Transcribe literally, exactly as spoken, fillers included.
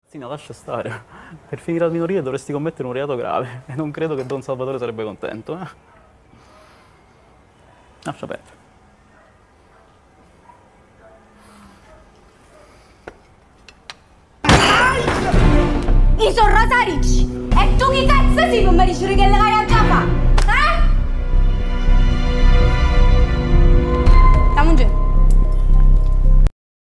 Sì, no, lascia stare. Per finire al minorile dovresti commettere un reato grave e non credo che Don Salvatore sarebbe contento, eh? Lascia perdere. I sono Rosaricci! E tu chi cazzo sei non mi dici che le